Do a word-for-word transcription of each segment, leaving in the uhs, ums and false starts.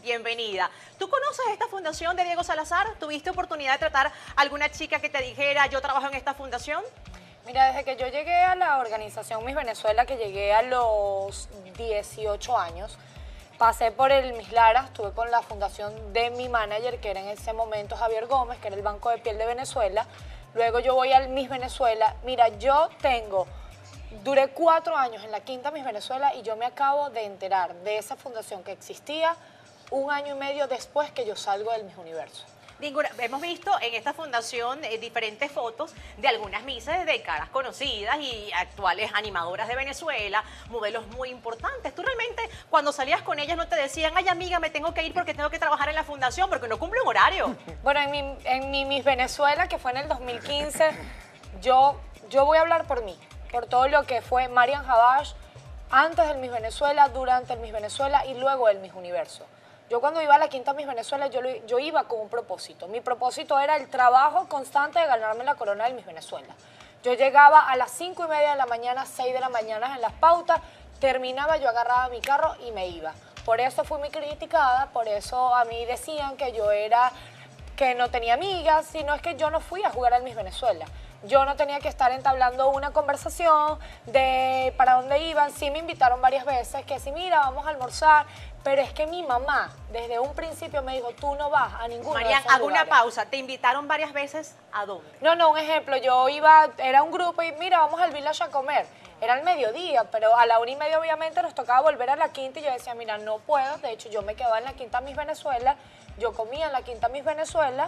bienvenida. ¿Tú conoces esta fundación de Diego Salazar? ¿Tuviste oportunidad de tratar a alguna chica que te dijera, yo trabajo en esta fundación? Mira, desde que yo llegué a la organización Miss Venezuela, que llegué a los dieciocho años, pasé por el Miss Lara, estuve con la fundación de mi manager, que era en ese momento Javier Gómez, que era el Banco de Piel de Venezuela. Luego yo voy al Miss Venezuela. Mira, yo tengo, duré cuatro años en la quinta Miss Venezuela y yo me acabo de enterar de esa fundación que existía un año y medio después que yo salgo del Miss Universo. Ninguna, hemos visto en esta fundación eh, diferentes fotos de algunas misas de caras conocidas y actuales animadoras de Venezuela, modelos muy importantes. Tú realmente cuando salías con ellas no te decían, ay amiga, me tengo que ir porque tengo que trabajar en la fundación porque no cumple un horario. Bueno, en mi, en mi Miss Venezuela, que fue en el dos mil quince, yo, yo voy a hablar por mí, por todo lo que fue Marian Habash antes del Miss Venezuela, durante el Miss Venezuela y luego el Miss Universo. Yo cuando iba a la quinta Miss Venezuela, yo, yo iba con un propósito. Mi propósito era el trabajo constante de ganarme la corona del Miss Venezuela. Yo llegaba a las cinco y media de la mañana, seis de la mañana en las pautas, terminaba, yo agarraba mi carro y me iba. Por eso fui muy criticada, por eso a mí decían que yo era, que no tenía amigas, sino es que yo no fui a jugar al Miss Venezuela. Yo no tenía que estar entablando una conversación de para dónde iban. Sí me invitaron varias veces, que sí, mira, vamos a almorzar. Pero es que mi mamá, desde un principio me dijo, tú no vas a ninguno Marian, de esos hago lugares. una pausa. ¿Te invitaron varias veces? ¿A dónde? No, no, un ejemplo. Yo iba, era un grupo y mira, vamos al Village a comer. Era al mediodía, pero a la una y media obviamente nos tocaba volver a la quinta y yo decía, mira, no puedo. De hecho, yo me quedaba en la quinta Miss Venezuela, yo comía en la quinta Miss Venezuela,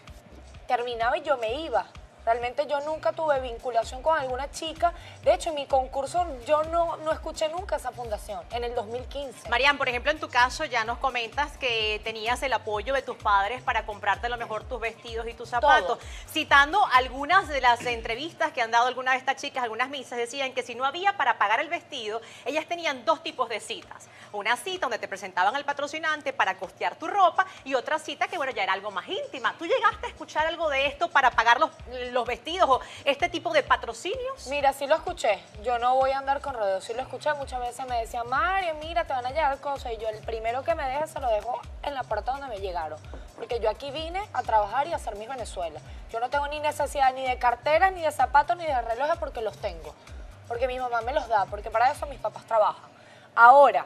terminaba y yo me iba. Realmente yo nunca tuve vinculación con alguna chica. De hecho, en mi concurso yo no, no escuché nunca esa fundación, en el dos mil quince. Marian, por ejemplo, en tu caso ya nos comentas que tenías el apoyo de tus padres para comprarte a lo mejor tus vestidos y tus zapatos. Todo. Citando algunas de las entrevistas que han dado algunas de estas chicas, algunas misas decían que si no había para pagar el vestido, ellas tenían dos tipos de citas. Una cita donde te presentaban al patrocinante para costear tu ropa y otra cita que, bueno, ya era algo más íntima. ¿Tú llegaste a escuchar algo de esto para pagar los, los vestidos o este tipo de patrocinios? Mira, sí lo escuché. Yo no voy a andar con rodeos. Sí lo escuché. Muchas veces me decían, Mario, mira, te van a llegar cosas. Y yo, el primero que me deje, se lo dejo en la puerta donde me llegaron. Porque yo aquí vine a trabajar y a hacer Miss Venezuela. Yo no tengo ni necesidad ni de carteras, ni de zapatos, ni de relojes porque los tengo. Porque mi mamá me los da. Porque para eso mis papás trabajan. Ahora,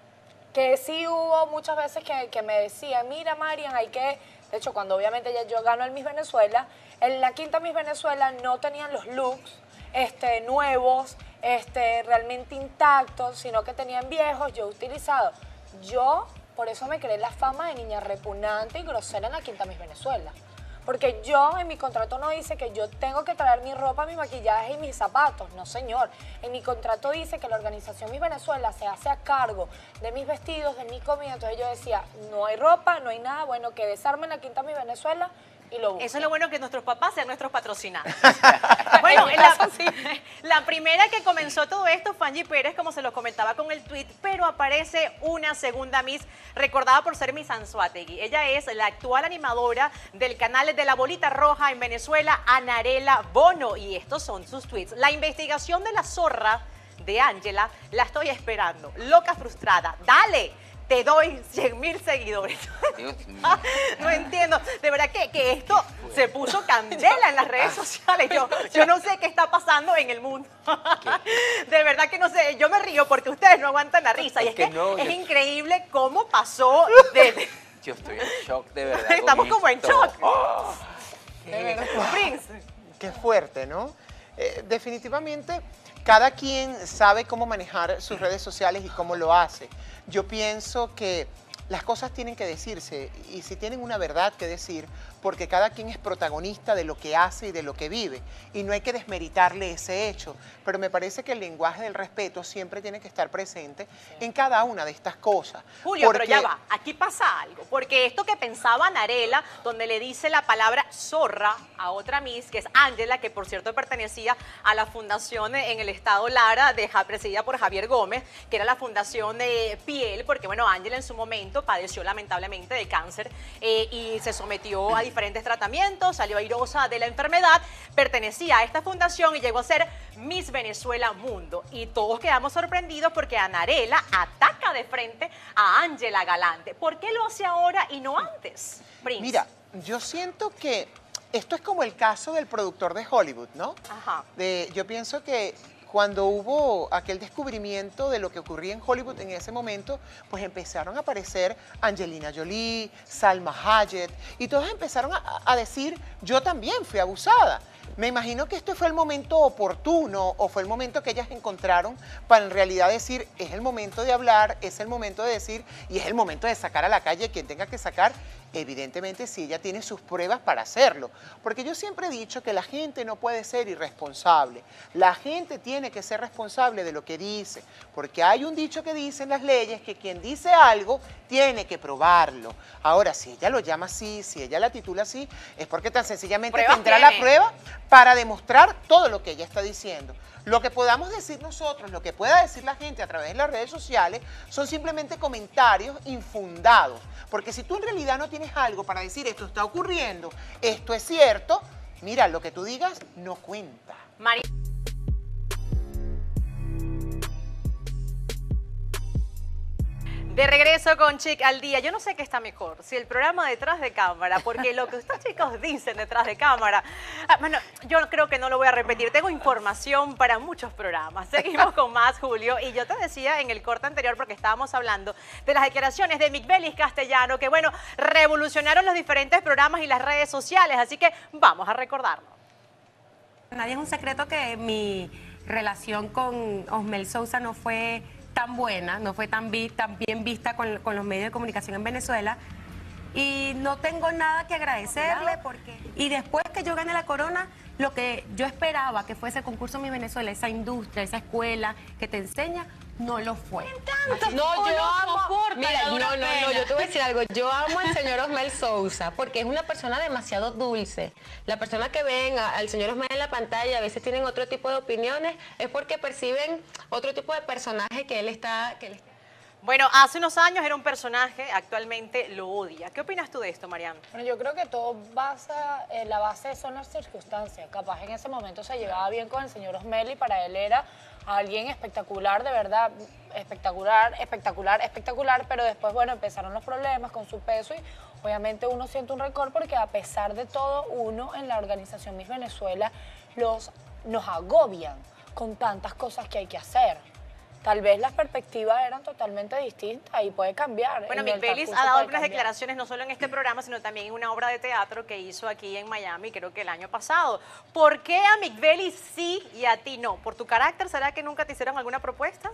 que sí hubo muchas veces que, que me decían, mira, Marian, hay que... De hecho, cuando obviamente ya yo gano el Miss Venezuela, en la quinta Miss Venezuela no tenían los looks este, nuevos, este, realmente intactos, sino que tenían viejos, yo utilizado. Yo, por eso me creé la fama de niña repugnante y grosera en la quinta Miss Venezuela. Porque yo en mi contrato no dice que yo tengo que traer mi ropa, mi maquillaje y mis zapatos. No, señor. En mi contrato dice que la organización Miss Venezuela se hace a cargo de mis vestidos, de mi comida. Entonces yo decía, no hay ropa, no hay nada. Bueno, que desarmen la quinta Miss Venezuela y lo busquen. Eso es lo bueno, que nuestros papás sean nuestros patrocinantes. Bueno, la, la primera que comenzó todo esto fue Angie Pérez, como se lo comentaba con el tweet, pero aparece una segunda Miss, recordada por ser Miss Anzoátegui. Ella es la actual animadora del canal de La Bolita Roja en Venezuela, Anarela Bono, y estos son sus tweets. La investigación de la zorra de Ángela la estoy esperando. Loca frustrada. ¡Dale! Te doy cien mil seguidores. No entiendo. De verdad que, que esto se puso candela en las redes sociales. Yo, yo no sé qué está pasando en el mundo. De verdad que no sé. Yo me río porque ustedes no aguantan la risa. Y es que, no, es yo... increíble cómo pasó de... Yo estoy en shock, de verdad. Estamos como en shock. Oh, Prince. Qué fuerte, ¿no? Eh, definitivamente, cada quien sabe cómo manejar sus redes sociales y cómo lo hace. Yo pienso que las cosas tienen que decirse y si tienen una verdad que decir, porque cada quien es protagonista de lo que hace y de lo que vive y no hay que desmeritarle ese hecho, pero me parece que el lenguaje del respeto siempre tiene que estar presente sí. en cada una de estas cosas. Julio, porque... pero ya va, aquí pasa algo, porque esto que pensaba Anarela, donde le dice la palabra zorra a otra Miss, que es Ángela, que por cierto pertenecía a la fundación en el estado Lara, de, presidida por Javier Gómez, que era la fundación de piel, porque bueno, Ángela en su momento padeció lamentablemente de cáncer eh, y se sometió a diferentes tratamientos, salió airosa de la enfermedad, pertenecía a esta fundación y llegó a ser Miss Venezuela Mundo. Y todos quedamos sorprendidos porque Anarela ataca de frente a Ángela Galante. ¿Por qué lo hace ahora y no antes, Prince? Mira, yo siento que esto es como el caso del productor de Hollywood, ¿no? Ajá. De, yo pienso que cuando hubo aquel descubrimiento de lo que ocurría en Hollywood en ese momento, pues empezaron a aparecer Angelina Jolie, Salma Hayek, y todos empezaron a, a decir, yo también fui abusada. Me imagino que este fue el momento oportuno o fue el momento que ellas encontraron para en realidad decir, es el momento de hablar, es el momento de decir y es el momento de sacar a la calle quien tenga que sacar, evidentemente si ella tiene sus pruebas para hacerlo. Porque yo siempre he dicho que la gente no puede ser irresponsable. La gente tiene que ser responsable de lo que dice. Porque hay un dicho que dice en las leyes que quien dice algo tiene que probarlo. Ahora, si ella lo llama así, si ella la titula así, es porque tan sencillamente Pruebas tendrá tiene. la prueba para demostrar todo lo que ella está diciendo. Lo que podamos decir nosotros, lo que pueda decir la gente a través de las redes sociales, son simplemente comentarios infundados. Porque si tú en realidad no tienes algo para decir esto está ocurriendo, esto es cierto, mira, lo que tú digas no cuenta. María. De regreso con Chic al Día. Yo no sé qué está mejor, si el programa detrás de cámara, porque lo que estos chicos dicen detrás de cámara, ah, bueno, yo creo que no lo voy a repetir, tengo información para muchos programas. Seguimos con más, Julio, y yo te decía en el corte anterior, porque estábamos hablando de las declaraciones de Micbelis Castellano, que bueno, revolucionaron los diferentes programas y las redes sociales, así que vamos a recordarlo. Nadie es un secreto que mi relación con Osmel Sousa no fue tan buena, no fue tan, vi, tan bien vista con, con los medios de comunicación en Venezuela, y no tengo nada que agradecerle porque... Y después que yo gané la corona, lo que yo esperaba que fuese el concurso Mi Venezuela, esa industria, esa escuela que te enseña, no lo fue. No, yo amo. Mira, no, no, no, yo te voy a decir algo. Yo amo al señor Osmel Sousa porque es una persona demasiado dulce. La persona que ven a- al señor Osmel en la pantalla, a veces tienen otro tipo de opiniones, es porque perciben otro tipo de personaje que él está. Que él está. Bueno, hace unos años era un personaje, actualmente lo odia. ¿Qué opinas tú de esto, Mariam? Bueno, yo creo que todo basa, eh, la base son las circunstancias. Capaz en ese momento se llevaba bien con el señor Osmel y para él era alguien espectacular, de verdad, espectacular, espectacular, espectacular, pero después, bueno, empezaron los problemas con su peso y obviamente uno siente un récord porque a pesar de todo, uno en la organización Miss Venezuela los, nos agobian con tantas cosas que hay que hacer. Tal vez las perspectivas eran totalmente distintas y puede cambiar. Bueno, en el Micbelis transcurso ha dado puede unas cambiar. declaraciones no solo en este programa, sino también en una obra de teatro que hizo aquí en Miami, creo que el año pasado. ¿Por qué a Micbelis sí y a ti no? ¿Por tu carácter? ¿Será que nunca te hicieron alguna propuesta?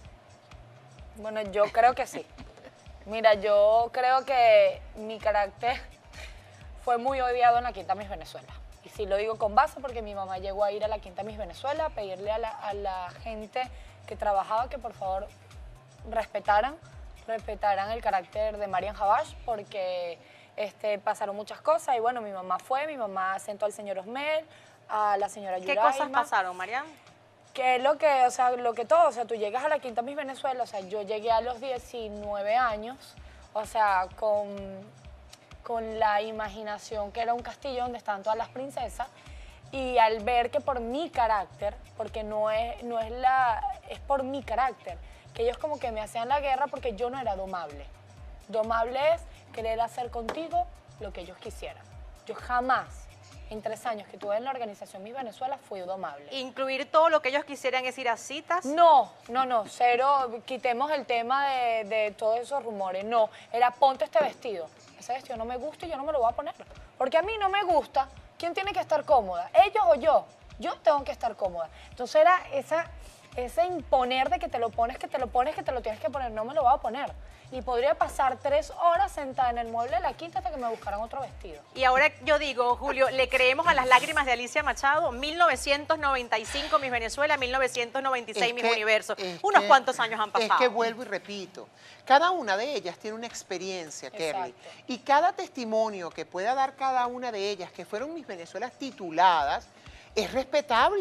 Bueno, yo creo que sí. Mira, yo creo que mi carácter fue muy odiado en la Quinta Miss Venezuela. Y sí lo digo con base porque mi mamá llegó a ir a la Quinta Miss Venezuela a pedirle a la, a la gente que trabajaba que por favor respetaran, respetaran el carácter de Marian Habash porque este, pasaron muchas cosas y bueno, mi mamá fue, mi mamá sentó al señor Osmel, a la señora ¿Qué Yuraima. cosas pasaron, Mariam? Que es lo que, o sea, lo que todo, o sea, tú llegas a la Quinta Miss Venezuela, o sea, yo llegué a los diecinueve años, o sea, con, con la imaginación que era un castillo donde estaban todas las princesas, y al ver que por mi carácter, porque no es, no es la, es por mi carácter, que ellos como que me hacían la guerra porque yo no era domable. Domable es querer hacer contigo lo que ellos quisieran. Yo jamás, en tres años que tuve en la organización Miss Venezuela, fui domable. Incluir todo lo que ellos quisieran es ir a citas. No, no, no, cero, quitemos el tema de, de todos esos rumores. No, era ponte este vestido. Ese vestido no me gusta y yo no me lo voy a poner. Porque a mí no me gusta. ¿Quién tiene que estar cómoda? ¿Ellos o yo? Yo tengo que estar cómoda. Entonces era esa, ese imponer de que te lo pones, que te lo pones, que te lo tienes que poner. No me lo voy a poner. Y podría pasar tres horas sentada en el mueble de la quinta hasta que me buscaran otro vestido. Y ahora yo digo, Julio, ¿le creemos a las lágrimas de Alicia Machado? mil novecientos noventa y cinco Miss Venezuela, mil novecientos noventa y seis Es Miss que- Universo. es Unos que- cuantos años han pasado. Es que vuelvo y repito, cada una de ellas tiene una experiencia, Kerly, Exacto. y cada testimonio que pueda dar cada una de ellas, que fueron Miss Venezuelas tituladas, es respetable.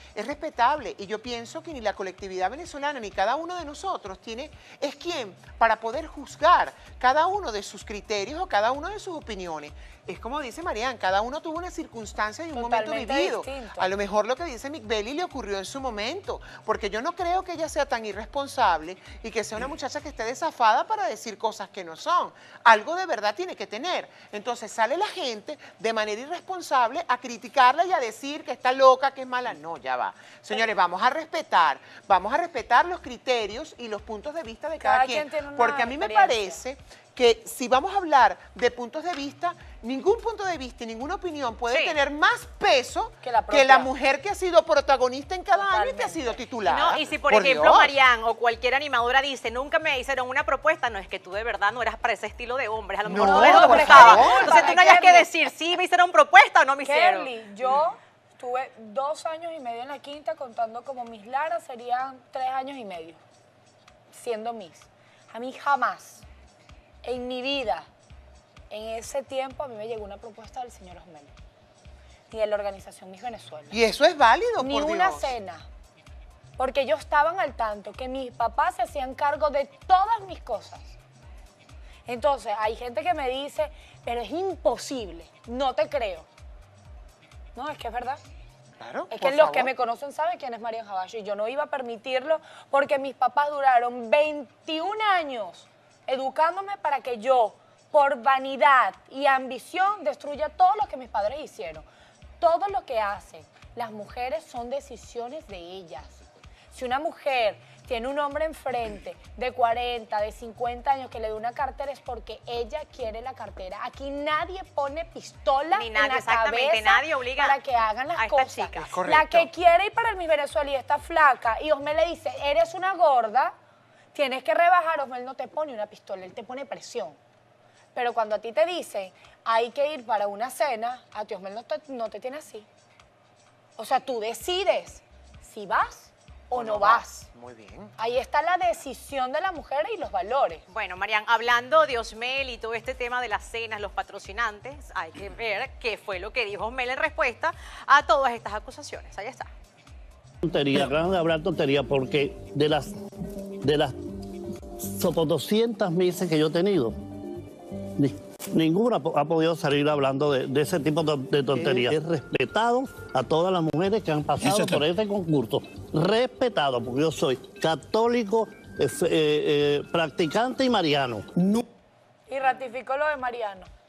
es respetable. Y yo pienso que ni la colectividad venezolana ni cada uno de nosotros tiene, es quien para poder juzgar cada uno de sus criterios o cada uno de sus opiniones. Es como dice Marian, cada uno tuvo una circunstancia y un Totalmente momento vivido. distinto. A lo mejor lo que dice Mick Belly le ocurrió en su momento, porque yo no creo que ella sea tan irresponsable y que sea una muchacha que esté desafada para decir cosas que no son. Algo de verdad tiene que tener. Entonces sale la gente de manera irresponsable a criticarla y a decir que está loca, que es mala. No, ya va. Señores, vamos a respetar, vamos a respetar los criterios y los puntos de vista de cada, Cada quien, quien tiene una porque a mí me experiencia. parece que si vamos a hablar de puntos de vista, ningún punto de vista y ninguna opinión puede Sí. tener más peso Que la que la propia. mujer que ha sido protagonista en cada año y que ha Totalmente. sido titular. No, y si por, ejemplo Dios. Marian o cualquier animadora dice, nunca me hicieron una propuesta, no es que tú de verdad no eras para ese estilo de hombres, a lo mejor No, no les por gustaba. favor. Entonces tú no hayas que decir, sí, me hicieron propuesta o no me hicieron. Kerly, yo tuve dos años y medio en la quinta, contando como Miss Lara, serían tres años y medio siendo Miss. A mí jamás, en mi vida, en ese tiempo, a mí me llegó una propuesta del señor Osmel, ni de la organización Miss Venezuela. Y eso es válido, Ni por una Dios. cena, porque ellos estaban al tanto que mis papás se hacían cargo de todas mis cosas. Entonces, hay gente que me dice, pero es imposible, no te creo. No, es que es verdad. Claro, Es por que los que favor. me conocen saben quién es Marian Jabayo y yo no iba a permitirlo porque mis papás duraron veintiún años educándome para que yo, por vanidad y ambición, destruya todo lo que mis padres hicieron. Todo lo que hacen las mujeres son decisiones de ellas. Si una mujer tiene un hombre enfrente de cuarenta, de cincuenta años que le dé una cartera es porque ella quiere la cartera. Aquí nadie pone pistola Ni en nadie, la exactamente, cabeza nadie obliga para que hagan las a esta cosas. chica. Es correcto. La que quiere ir para el Miss Venezuela y está flaca y Osmel le dice, eres una gorda, tienes que rebajar, Osmel no te pone una pistola, él te pone presión. Pero cuando a ti te dicen, hay que ir para una cena, a ti Osmel no te, no te tiene así. O sea, tú decides si vas o no vas. Muy bien. Ahí está la decisión de la mujer y los valores. Bueno, Marian, hablando de Osmel y todo este tema de las cenas, los patrocinantes, hay que ver qué fue lo que dijo Osmel en respuesta a todas estas acusaciones. Ahí está. Tontería, acaban de hablar tontería porque de las de las sobre doscientas misas que yo he tenido, ni- ninguna po- ha podido salir hablando de, de ese tipo de, de tonterías. He respetado a todas las mujeres que han pasado por este concurso. Respetado, porque yo soy católico, eh, f- eh, eh, practicante y mariano. Y ratificó lo de Mariano.